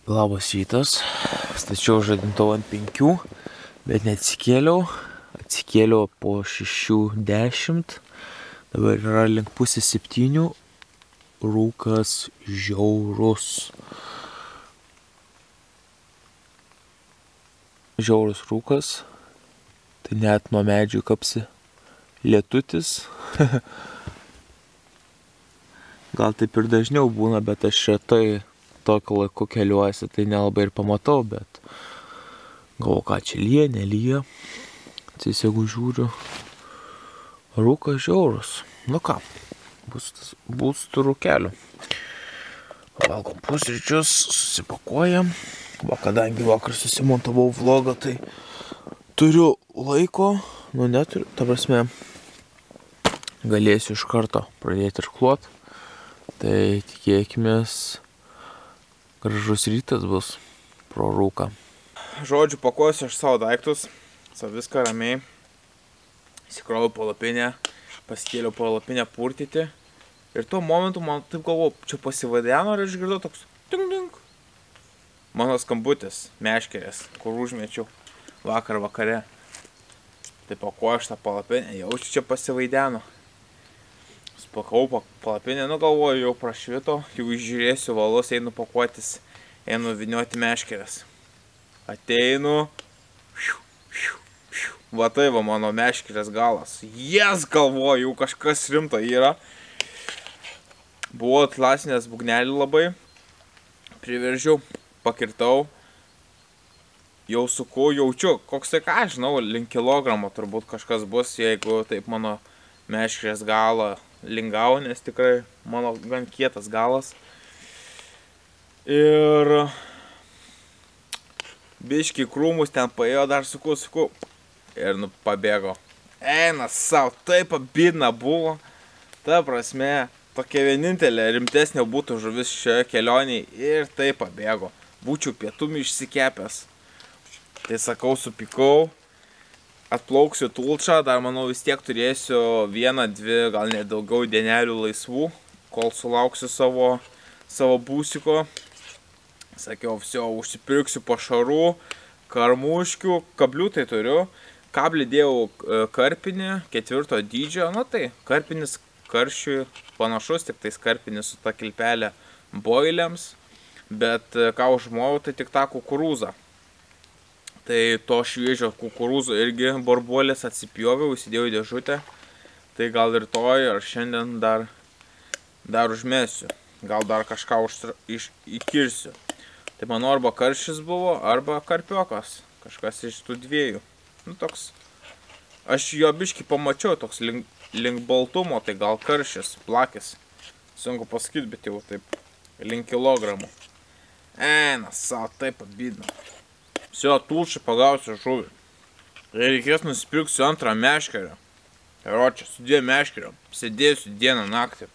Labas rytas, stačiau žadintuvą ant 5, bet neatsikėliau, atsikėliau po 6:10, dabar yra link pusės 7, rūkas žiaurus. Žiaurus rūkas, tai net nuo medžių kapsi lietutis. Gal taip ir dažniau būna, bet aš retai tokio laiku keliuosi, tai nelabai ir pamatau, bet galvoju, ką čia lyja, nelyja. Tiesiog žiūriu, rūkas žiaurus. Nu ką, bus tų rūkelių. Valgom pusryčius, susipakuojam. Va, kadangi vakar susimontavau vlogą, tai turiu laiko, nu neturiu, ta prasme, galėsiu iš karto pradėti irkluot. Tai tikėkimės, gražus rytas bus pro rūką. Žodžiu, pakuosiu aš savo daiktus, viską ramiai. Įsikroviau palapinę, pasikėliau palapinę purtyti. Ir tuo momentu man taip galvoju, čia pasivadeno ir išgirdau toks ting-ting. Mano skambutis, meškerės, kur užmečiau vakar vakare. Tai pakuoju aš tą palapinę, jaučiu čia pasivaideno. Spakau palapinę, nu galvoju, jau prašvito, jau išžiūrėsiu valus, einu pakuotis, einu vynioti meškerės. Ateinu, va tai va mano meškerės galas. Jes, galvoju, jau kažkas rimto yra. Buvo atlasinės būgnelį labai, priveržiau, pakirtau, jau suku, jaučiu, koks tai ką, žinau, link kilogramo turbūt kažkas bus, jeigu taip mano meškerės galą lingau, nes tikrai mano gan kietas galas. Ir biškį krūmus ten paėjo, dar suku, ir nu pabėgo. Eina savo, taip abidna buvo. Ta prasme, tokia vienintelė rimtesnė būtų žuvis šioje kelionėje ir taip pabėgo. Būčiau pietum išsikepęs. Tai sakau, supykau. Atplauksiu Tulčą, dar manau vis tiek turėsiu 1-2, gal net daugiau dienelių laisvų, kol sulauksiu savo būsiko. Sakiau, užsipirksiu pašarų, karmuškių, kablių tai turiu. Kablį dėjau karpinį, 4 dydžio, nu tai karpinis karšiui panašus, tik tais karpinis su ta kilpelė boiliams, bet ką užmojau, tai tik tą kukurūzą. Tai to šviežio kukurūzo irgi borbuolės atsipjoviau, įsidėjau į dėžutę. Tai gal rytoj ar šiandien dar užmesiu. Gal dar kažką įkirsiu. Tai mano arba karšis buvo, arba karpiokas. Kažkas iš tų dviejų. Nu toks. Aš jo biškį pamačiau, toks link baltumo, tai gal karšis, plakis. Sunku pasakyti, bet jau taip link kilogramų. Eina, savo, taip abidna. Tulšį pagausiu žuvį. Ir reikės nusipirksiu antrą meškerę. Ir o čia su 2 meškerėm. Sėdėsiu dieną naktį.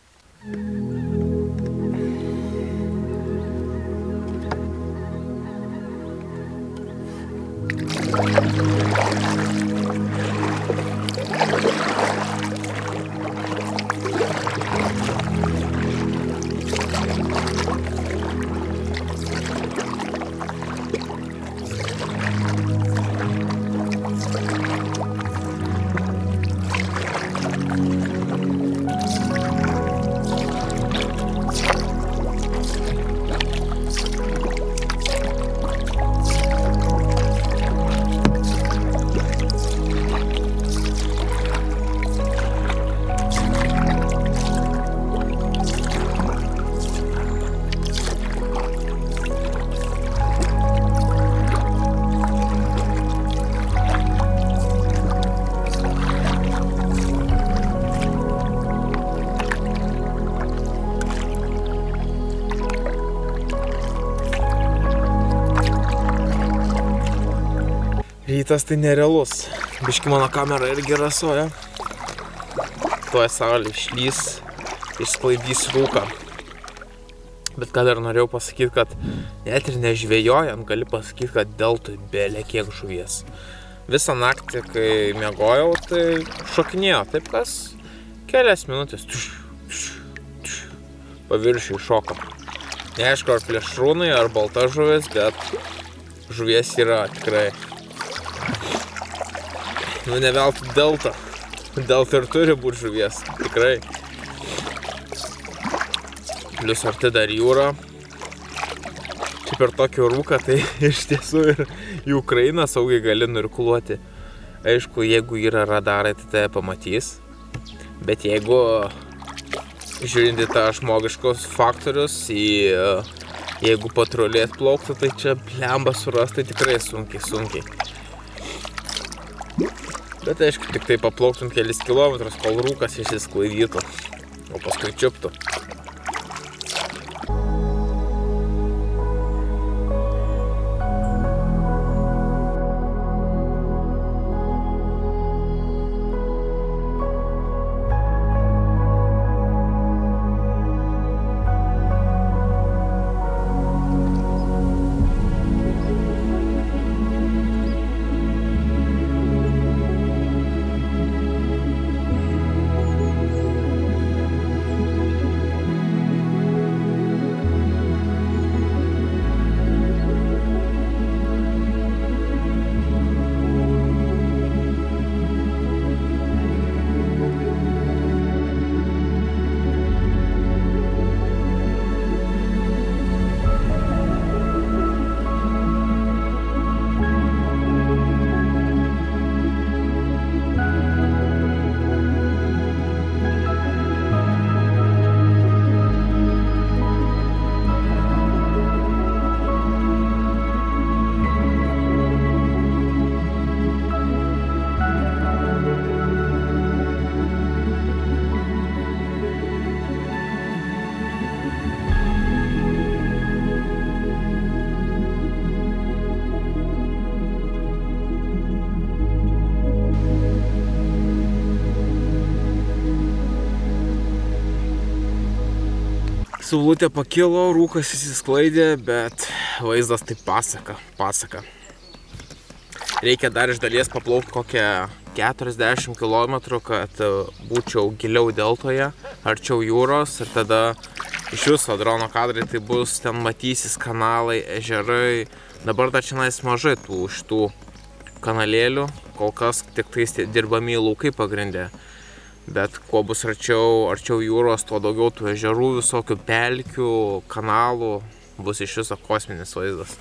Rytas tai nerealus. Biški mano kamera irgi rasoja. Tuoj saulė išlys, išsklaidys rūką. Bet ką dar norėjau pasakyti, kad net ir nežvejojant, gali pasakyti, kad deltui belė kiek žuvies. Visą naktį, kai miegojau, tai šokinėjo, taip kas kelias minutės paviršiui šoka. Neaišku, ar plėšrūnai, ar balta žuvis, bet žuvies yra tikrai. Nu, ne veltui delta. Delta ir turi būti žuvies, tikrai. Plius arti dar jūra. Čia per tokį rūką, tai iš tiesų ir į Ukrainą saugiai gali nurkuluoti. Aišku, jeigu yra radarai, tai tai pamatys. Bet jeigu žiūrint į tą žmogiškos faktorius, jeigu patruliai atplauktų, tai čia blemba surasti tikrai sunkiai. Bet aišku, tik tai paplauktum kelis kilometrus, kol rūkas išsisklaidytų, o paskui čiuptų. Saulutė pakilo, rūkas įsisklaidė, bet vaizdas tai pasaka. Reikia dar iš dalies paplaukti kokią 40 km, kad būčiau giliau deltoje, arčiau jūros ir tada iš viso drono kadrai tai bus, ten matysis kanalai, ežerai. Dabar dar čianais mažai tų šitų kanalėlių, kol kas tik tais dirbami laukai pagrindė. Bet kuo bus arčiau jūros, tuo daugiau tų ežerų, visokių pelkių, kanalų, bus iš viso kosminis vaizdas.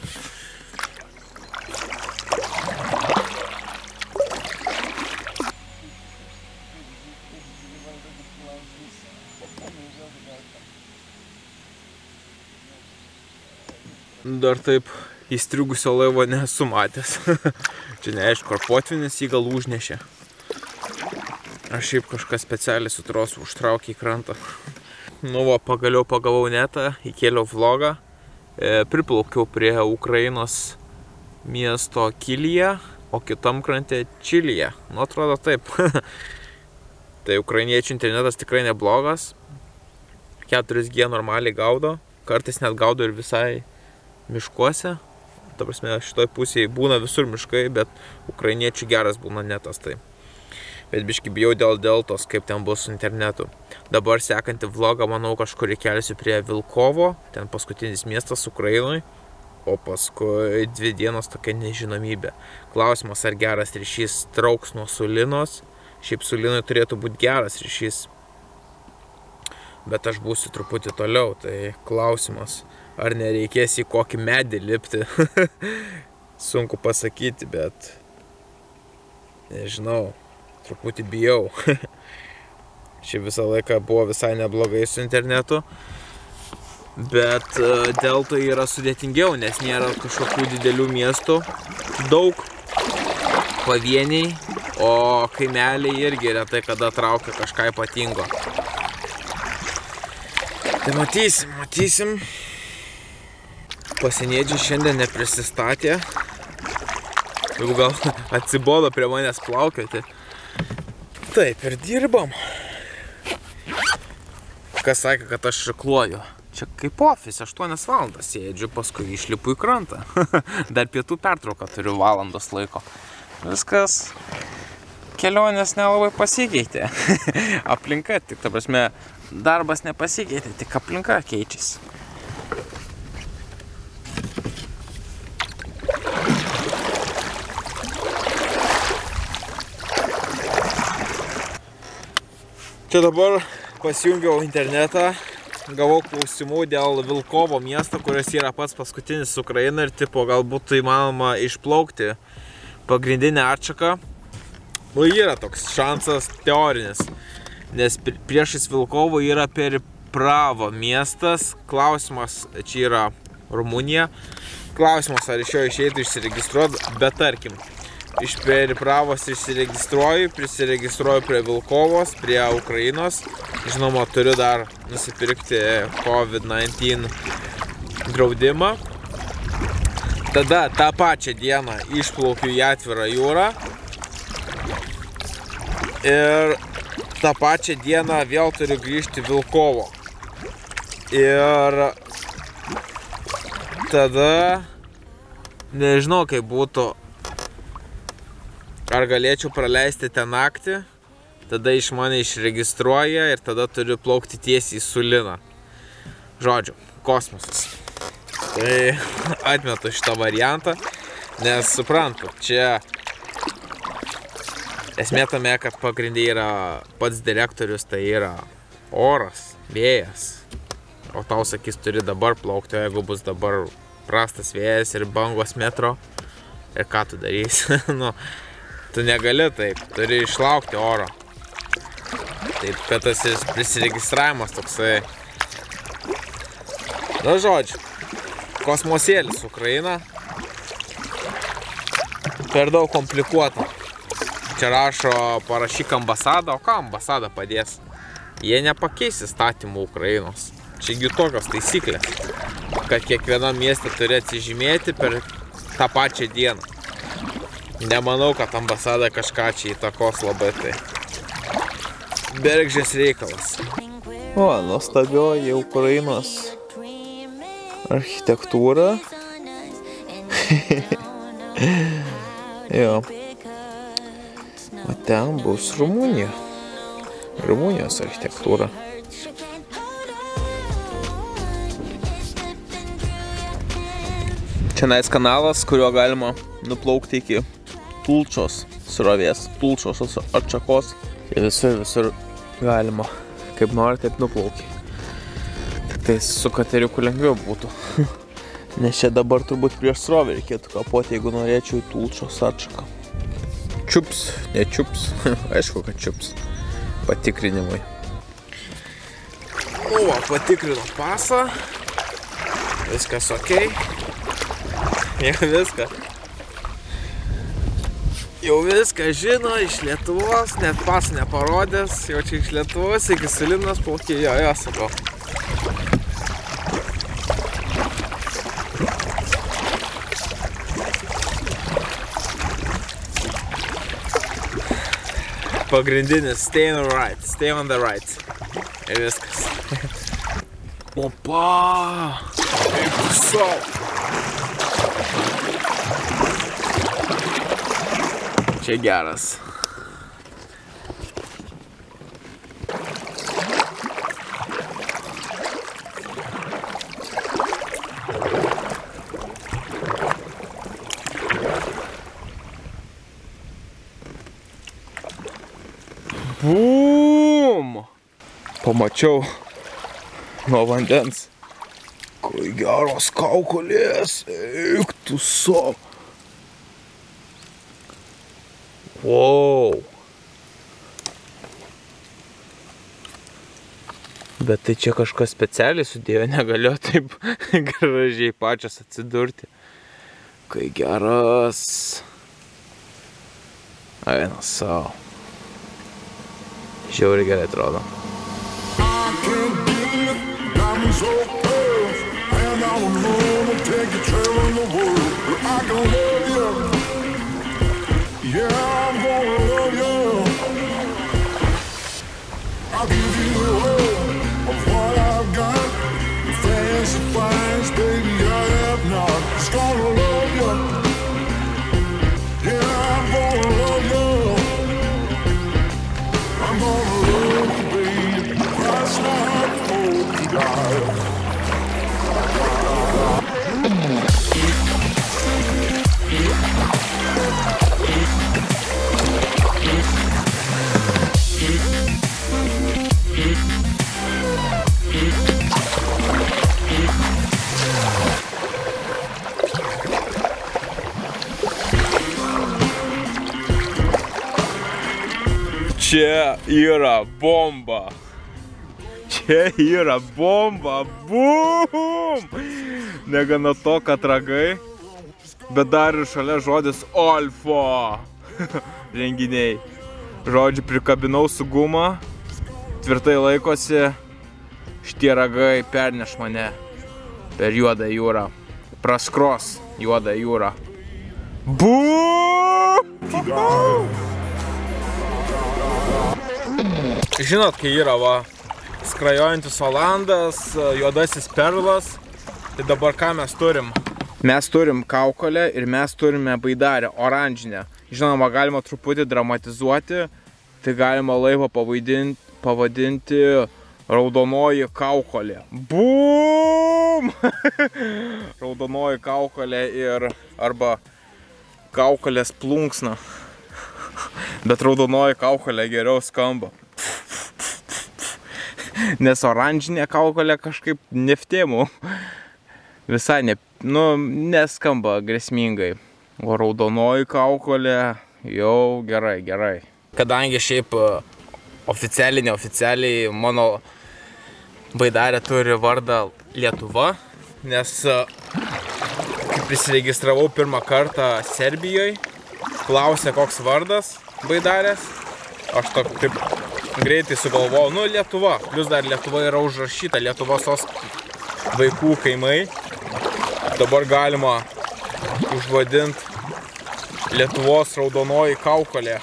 Dar taip įstrigusio laivo nesu matęs. Čia neaišku, ar potvinis jį gal užnešė. Aš šiaip kažką specialiai su trosu užtraukė į krantą. Nu va, pagaliau pagavau netą, įkėliau vlogą. Priplaukiau prie Ukrainos miesto Kilyje, o kitam krante Čilyje. Nu, atrodo taip. Tai ukrainiečių internetas tikrai neblogas. 4G normaliai gaudo. Kartais net gaudo ir visai miškuose. Ta prasme, šitoj pusėje būna visur miškai, bet ukrainiečių geras būna netas tai. Bet biškį bijau dėl deltos, kaip ten bus su internetu. Dabar sekantį vlogą, manau, kažkur įkelsiu prie Vilkovo, ten paskutinis miestas Ukrainoj, o paskui 2 dienos tokia nežinomybė. Klausimas, ar geras ryšys trauks nuo Sulinos. Šiaip Sulinoj turėtų būti geras ryšys. Bet aš būsiu truputį toliau, tai klausimas, ar nereikės į kokį medį lipti. Sunku pasakyti, bet nežinau. Truputį bijau. Šiaip visą laiką buvo visai neblogai su internetu. Bet deltoj yra sudėtingiau, nes nėra kažkokių didelių miestų. Daug pavieniai, o kaimeliai irgi retai kada traukia kažką ypatingo. Tai matysim. Pasieniečiai šiandien neprisistatė. Jau gal atsibodo prie manęs plaukioti. Taip, ir dirbam. Kas sakė, kad aš šakluoju. Čia kaip ofise, 8 valandas sėdžiu, paskui išlipu į krantą. Dar pietų pertrauką turiu valandos laiko. Viskas, kelionės nelabai pasikeitė. Aplinka, tik ta prasme, darbas nepasikeitė, tik aplinka keičiasi. Čia dabar pasijungiau internetą, gavau klausimų dėl Vilkovo miesto, kuris yra pats paskutinis Ukraina ir tipo galbūt įmanoma išplaukti pagrindinę atšaką. Nu, yra toks šansas teorinis, nes priešais Vilkovo yra Peripravo miestas. Klausimas, čia yra Rumunija. Klausimas, ar iš jo išeitų išsiregistruoti, bet tarkim, iš Peripravos prisiregistruoju prie Vilkovos, prie Ukrainos. Žinoma, turiu dar nusipirkti COVID-19 draudimą. Tada tą pačią dieną išplaukiu į atvirą jūrą. Ir tą pačią dieną vėl turiu grįžti Vilkovo. Ir tada nežinau, kaip būtų. Ar galėčiau praleisti ten naktį, tada iš mane išregistruoja ir tada turiu plaukti tiesiai į Suliną. Žodžiu, kosmosas. Tai atmetu šitą variantą, nes suprantu, čia esmė tame, kad pagrindė yra pats direktorius, tai yra oras, vėjas. O tau sakys, turi dabar plaukti, o jeigu bus dabar prastas vėjas ir bangos metro, ir ką tu darysi? Nu, tu negali taip, turi išlaukti oro. Taip, kad tas prisiregistravimas toksai. Na, žodžiu, kosmosėlis Ukraina. Per daug komplikuota. Čia rašo, parašyk ambasadą, o ką ambasada padės? Jie nepakeis įstatymų Ukrainos. Čiagi tokios taisyklės, kad kiekvienam mieste turi atsižymėti per tą pačią dieną. Nemanau, kad ambasada kažką čia įtakos labai tai. Bergždžias reikalas. O, nuostabioji Ukrainos architektūra. Jo. O ten bus Rumunija. Rumunijos architektūra. Čianais kanalas, kuriuo galima nuplaukti iki Tulčos srovės, Tulčos atšakos. Ir visur galima, kaip nori, taip nuplauki. Tik tai su kateriuku lengviau būtų. Nes čia dabar turbūt prieš srovę reikėtų kapoti, jeigu norėčiau į Tulčos atšaką. Čiups, nečiups. Aišku, kad čiups. Patikrinimui. Nu, va, patikrino pasą. Viskas okei. Jau viską žino, iš Lietuvos, net pasą neparodęs, jau čia iš Lietuvos iki Sulinos plaukė, jo, sakau. Pagrindinis, stay on the right. Ir viskas. Opa! Eik tu sau! Čia geras. Bum! Pamačiau nuo vandens. Kai geros kaukolės, eik tu sau. Wow. Bet tai čia kažkas specialiai sudėjo, negalėjo taip gražiai pačios atsidurti. Kai geras. Eina sau. Žiauriai gerai atrodo. Yeah, I'm gonna love you. I'll give you all of what I've got. The fancy finds, baby, I have not. Just gonna love you. Yeah, I'm gonna love you. I'm gonna love you, baby. Cross my heart, hope to die. Čia yra bomba. Čia yra bomba. Bum! Negana to, kad ragai, bet dar ir šalia žodis alfa. Renginiai. Žodžiu, prikabinau su guma, tvirtai laikosi, šitie ragai perneš mane per juodą jūrą. Praskros juodą jūrą. Bum! Žinot, kai yra skrajojantis olandas, juodasis perlas, tai dabar ką mes turim? Mes turim kaukolę ir mes turime baidarę, oranžinę. Žinoma, galima truputį dramatizuoti, tai galima laivą pavadinti raudonoji kaukolė. Bum! Raudonoji kaukolė ir arba kaukolės plunksna. Bet raudonoji kaukolė geriau skamba. Nes oranžinė kaukolė kažkaip neftėmų. Visai neskamba grėsmingai. O raudonoji kaukolė jau gerai. Kadangi šiaip neoficialiai mano baidarė turi vardą Lietuva, nes kai prisiregistravau pirmą kartą Serbijoje, klausė koks vardas baidarės, aš taip greitai sugalvojau, Lietuva, plius dar Lietuva yra užrašyta, Lietuvos vaikų kaimai, dabar galima užvadinti Lietuvos raudonoji kaukolė.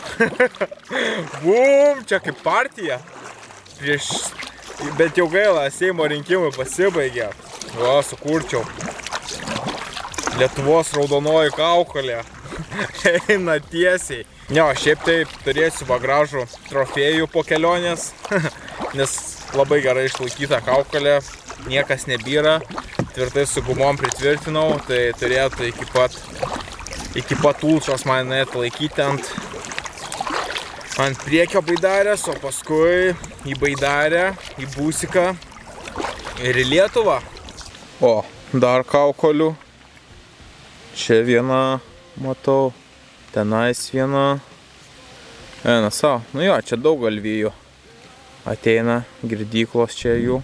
Bum, čia kaip partija. Bet jau gaila, Seimo rinkimai pasibaigė. Sukurčiau. Lietuvos raudonoji kaukolė. Eina tiesiai. Šiaip taip turėsiu gražų trofėjų po kelionės, nes labai gerai išlaikyta kaukolė, niekas nebyra, tvirtai su gumom pritvirtinau, tai turėtų iki pat ulčos man atlaikyti ant priekio baidarės, o paskui į baidarę, į būsiką ir į Lietuvą. O, dar kaukolių. Čia viena, matau, tenais viena. Eina savo. Čia daug galvijų. Ateina girdyklos čia jų.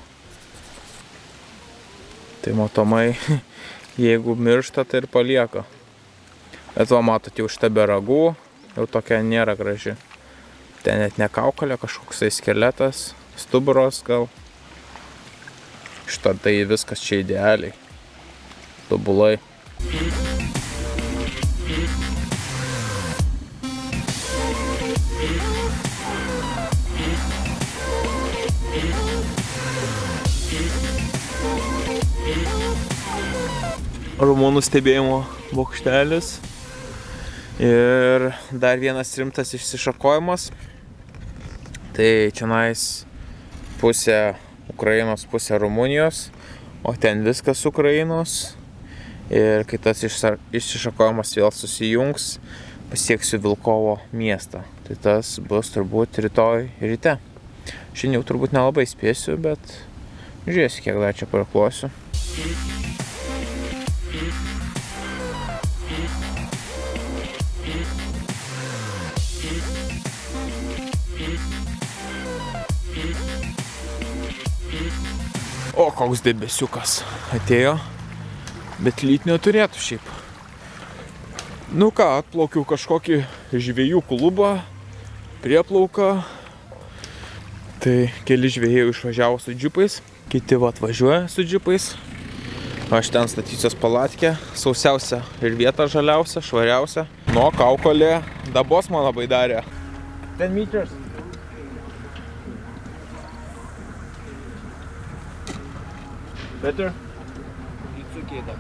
Tai matomai, jeigu miršta, tai ir palieka. Bet matot, jau šitą be ragų, jau tokia nėra graži. Ten net ne kaukolė, kažkoksai skeletas, stuburos gal. Šitą tai viskas čia idealiai. Tobulai. Rumunų stebėjimo bokštelis. Ir dar vienas rimtas išsišakojimas. Tai čionais pusė Ukrainos, pusė Rumunijos, o ten viskas Ukrainos. Ir kai tas išsišakojimas vėl susijungs, pasieksiu Vilkovo miestą. Tai tas bus turbūt rytoj ryte. Šiandien jau turbūt nelabai spėsiu, bet žiūrėsiu, kiek dar čia parklosiu. O, koks debesiukas atėjo, bet lyt neturėtų šiaip. Atplaukiau kažkokį žvejų klubą, prieplauką. Tai keli žvejai išvažiavo su džipais, kiti atvažiuoja su džipais. Aš ten statysiuos palatkę, sausiausia ir vieta žaliausia, švariausia. Kaukolė, dabos mano baidarė. 10 meters. Better? It's okay then.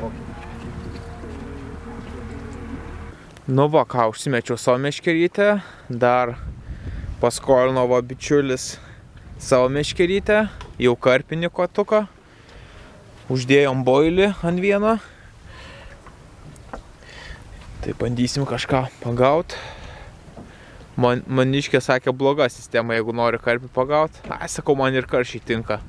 Okay. Ką, užsimečiau savo meškerytę, dar paskolino bičiulis savo meškerytę, jau karpinį kotuką, uždėjom boilį ant vieno. Tai bandysim kažką pagaut. Maniškė sakė bloga sistema, jeigu nori karpį pagaut. Sakau, man ir karšiai tinka.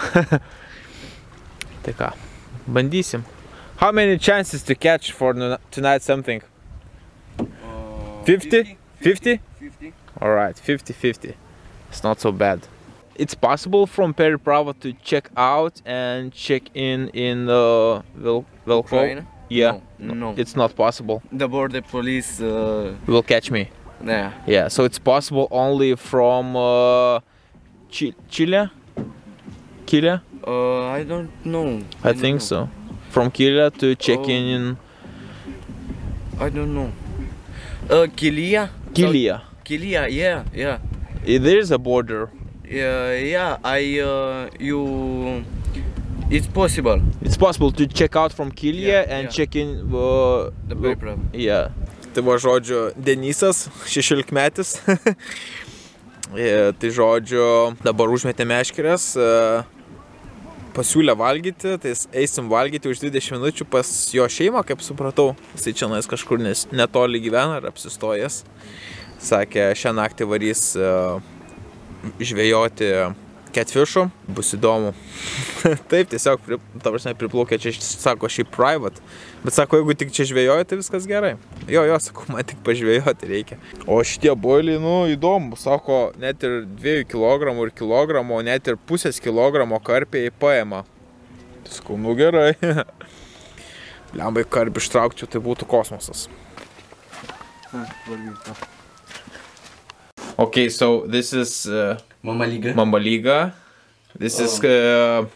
Tai ką, bandysim. How many chances to catch for tonight something? 50? 50? 50. Alright, 50-50. It's not so bad. It's possible from Periprava to check out and check in Velkhov? Ukraine? Yeah. No. It's not possible. The border police, Will catch me. yeah. Yeah, so it's possible only from Chile? Kile? I don't know. I think so. From Kile to check in I don't know. Kilia? Kilia. Kilia, yeah. There is a border. It's possible. It's possible to check out from Kilia Yeah, and yeah. check in The paper. yeah. Tai va žodžiu, Denisas, 16-metis. Tai žodžiu, dabar užmetė meškerės, pasiūlė valgyti, tai eisim valgyti už 20 minučių pas jo šeimą, kaip supratau. Jisai čia kažkur netoli gyvena ar apsistojęs. Sakė, šią naktį varys žvejoti catfish'ų, bus įdomu. Taip, tiesiog, priplaukė čia, sako, šiaip private, bet sako, jeigu tik čia žvejoji, tai viskas gerai. Jo, sako, man tik pažvejoti reikia. O šitie boiliai, įdomu, sako, net ir 2 kg ir kilogramo, net ir pusės kilogramo karpiai paima. Sakau, gerai. Lembai karpį ištraukčiau, tai būtų kosmosas. Okay, so this is Mama Liga. Mama Liga. This is This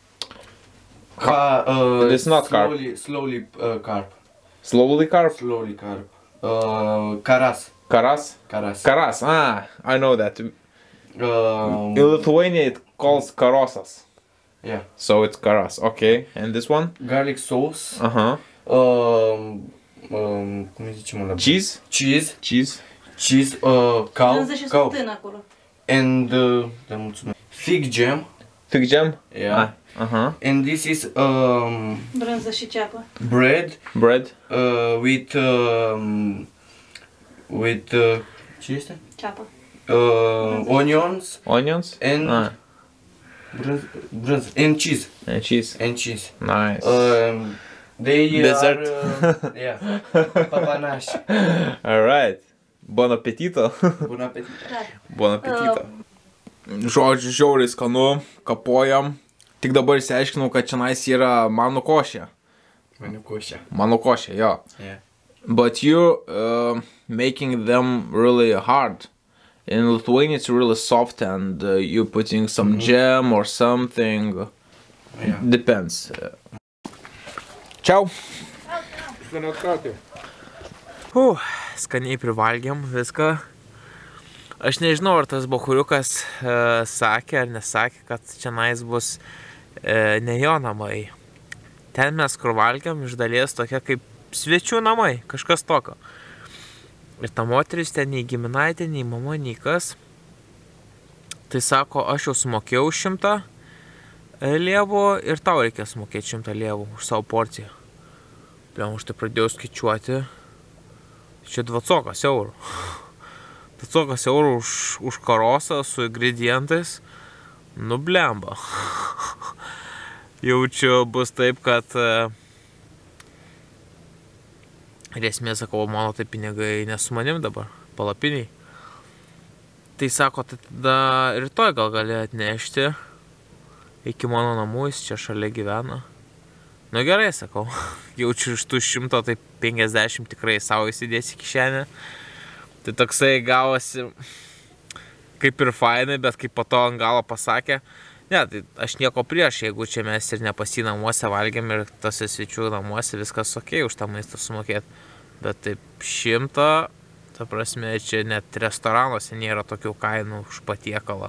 is not carp. Slowly carp. Slowly carp. Slowly carp. Karas. Karas. Karas. Karas. I know that. In Lithuania it calls karosas. Yeah. So it's karas. Okay. And this one? Garlic sauce. Cum zicem ăla? Cheese. Cheese. Cheese. Cheese. Cow. And fig jam. Fig jam. Yeah. And this is Brânză și ceapă. bread. Bread. With ce este? Ceapă. Onions Onions. and brânză and cheese. And cheese. And cheese. Nice. They Dessert. are yeah, papanași. Alright. Bon appetito. Bun apetit. Bon appetito. Žodžiu, žiauriai skanu, kapojam. Tik dabar išsiaiškinau, kad čionais yra mano košė. Mano košė, jo. Yeah. But you making them really hard. In Lithuania it's really soft and you putting some jam or something. Yeah. Depends. Ciao. Skaniai privalgėm viską. Aš nežinau, ar tas bachuriukas sakė ar nesakė, kad čionais bus ne jo namai. Ten mes kur valgėm iš dalies tokia kaip svečių namai, kažkas tokio. Ir ta moteris ten nei giminaitė, nei mama, nei kas. Tai sako, aš jau sumokėjau 100 lievų ir tau reikės sumokėti 100 lievų už savo porciją. Pliam, už tai pradėjau skaičiuoti. Čia 20 eurų. 20 eurų už karosą su ingredientais. Nu blemba. Jaučiu, bus taip, kad ir esmė, sakau, mano tai pinigai nesu manim dabar, palapiniai. Tai sako, tai tada rytoj gal gali atnešti iki mano namų, jis čia šalia gyvena. Nu gerai, sakau, jaučiu iš tų 100, tai 50 tikrai savo įsidėsi kišenę. Tai toksai gavosi kaip ir fainai, bet kaip po to ant galo pasakė, ne, tai aš nieko prieš, jeigu čia mes ir ne pas jį namuose valgėm ir tose svečių namuose viskas okei už tą maistą sumokėti. Bet taip 100, ta prasme, čia net restoranuose nėra tokių kainų už patiekalą.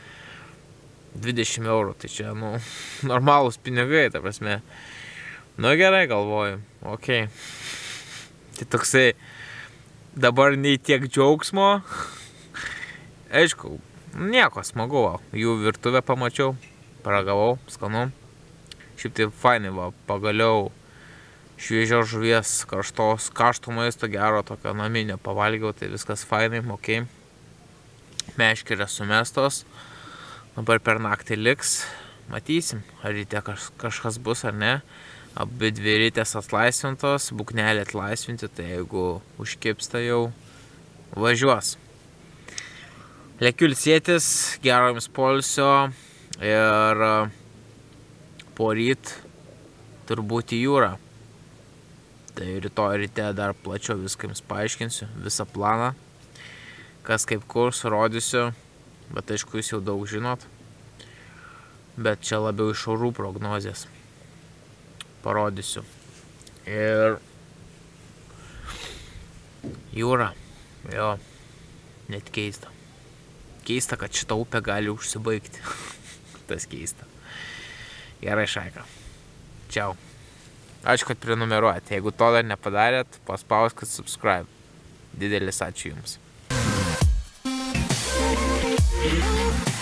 20 eurų, tai čia, normalūs pinigai, ta prasme. Nu gerai, galvoju, okei. Tai toksai, dabar nei tiek džiaugsmo, aišku, nieko smagu, jų virtuvę pamačiau, paragavau, skanu. Šiaip tai fainai, pagaliau šviežios žuvies, karšto maisto gero, tokio naminio pavalgiau, tai viskas fainai, okei. Meškerės sumestos, dabar per naktį liks, matysim, ar ryte kažkas bus ar ne. Abi dvi rytės atlaisvintos, buknelė atlaisvinti, tai jeigu užkipsta jau, važiuos. Lekiu ilsėtis, gero jums poilsio ir poryt turbūt į jūrą. Tai rytoj ryte dar plačiau viską jums paaiškinsiu, visą planą, kas kaip kur surodysiu, bet aišku jūs jau daug žinot, bet čia labiau iš orų prognozės parodysiu. Ir jūra, jo, net keista. Keista, kad šita upė gali užsibaigti. Tas keista. Gerai, Šaika. Čiau. Ačiū, kad prenumeruojat. Jeigu to dar nepadarėt, paspauskit subscribe. Didelis ačiū jums.